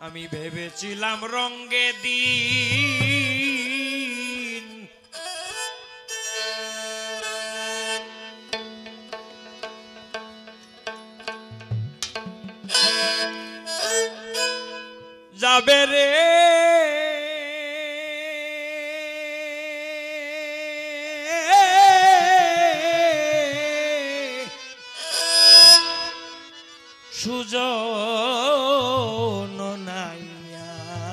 আমি ভেবেছিলাম রঙ্গে দিন যাবে রে সুজন নাইয়া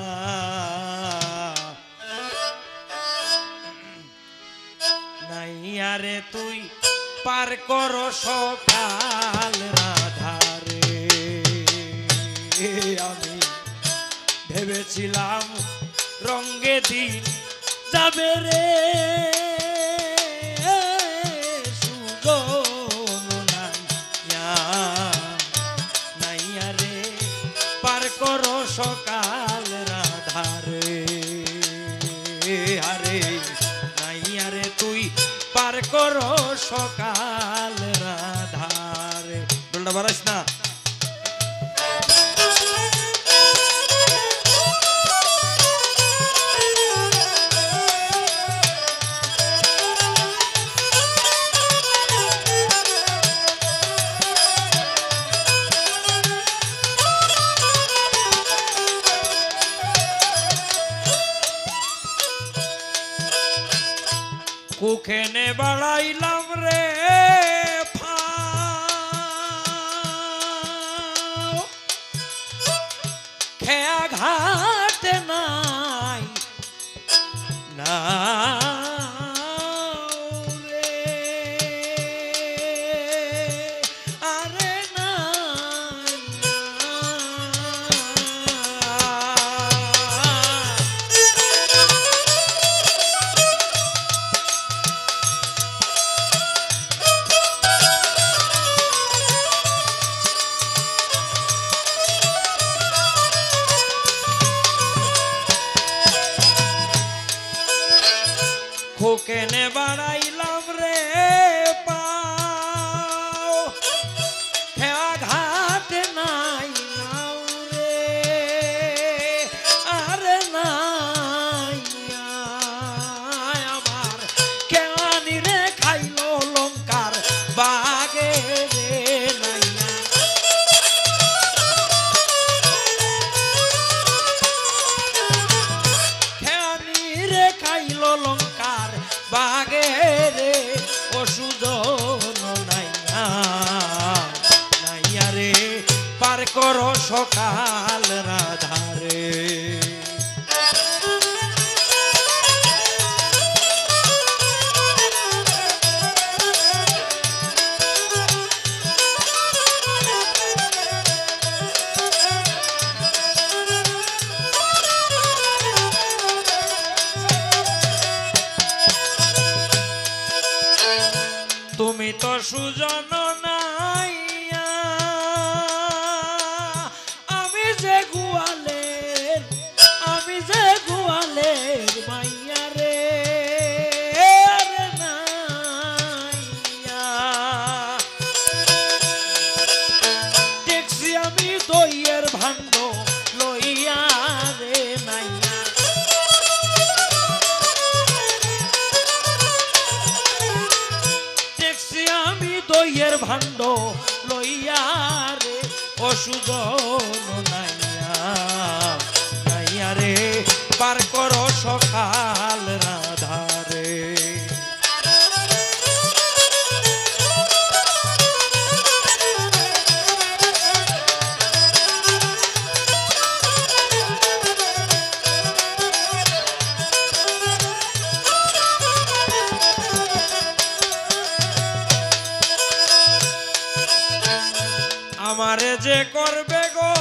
নাইয়া রে তুই পার কর সকাল রাধারে আমি ভেবেছিলাম রঙ্গে দিন যাবে রে করো সকাল রাধারে আরে নাই আরে তুই পার করো সকাল রাধারে ডোলটা বাড়াস না কুখেনে বাড়াইলাম রে খেয়া ঘাটে নাই না কোকেনে বাড়াইলাম রে পাও খেয়া ঘাট নাই নাও রে আরে নাই আমার কেয়ানি রে খাইলো লঙ্কার বাগে রে নাইয়া কেয়ানি রে খাইলো লঙ্কার বাগে রে অসুজন নাইয়া নাইয়া রে পার করো সকাল রাধারে তুমি তো সুজন নাইয়া আমি যে গোয়ালের মাইয়া রে নাইয়া দেখছি আমি দইয়ের ভাণ্ড লইয়া রে নাইয়া আমি দইয়ের ভাণ্ড লইয়া রে অসুজন নাইয়া নাইয়া রে পার করো সকাল রাধারে আমারে যে করবে গো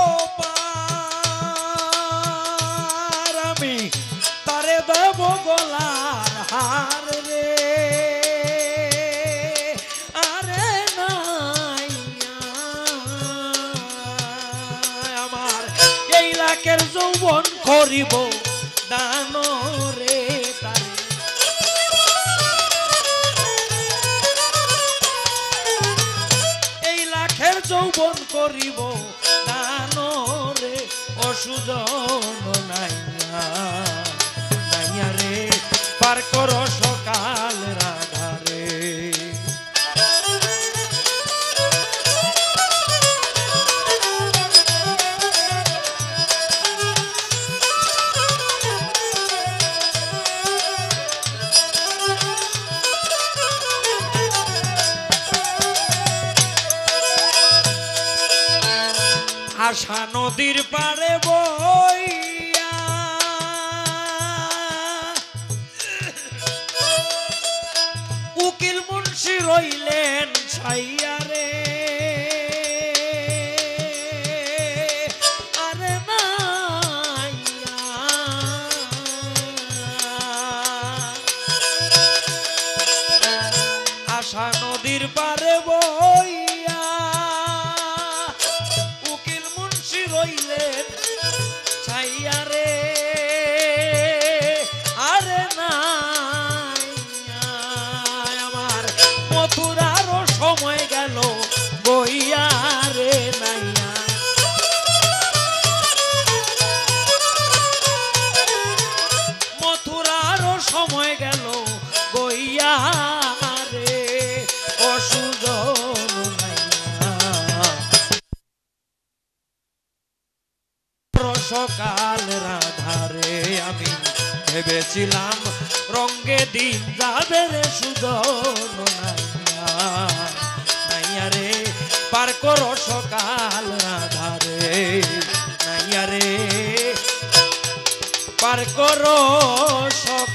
পার আমি তারে দেব গলার হার রে আরে নাইয়া আমার এই লাখের যৌবন করিব দান রে তারে যৌবন করিব দান রে সুজন নাইয়া নাইয়া রে পার করো সকাল রাধারে আশা নদীর পারে বইয়া উকিল মুন্সি রইলেন ছাইয়া রে আরে নাইয়া আশা নদীর পারে বইয়া রইলেন ছাইয়া রে আরে নাইয়া আমার মথুরারও সময় গেল বইয়া রে নাইয়া মথুরারও সময় গেল বইয়া রে অসুজন সকাল রাধারে আমি ভেবেছিলাম রঙ্গে দিন যাবে রে সুজন নাইয়া রে পার করো সকাল রাধারে নাইয়া রে পার করো সকাল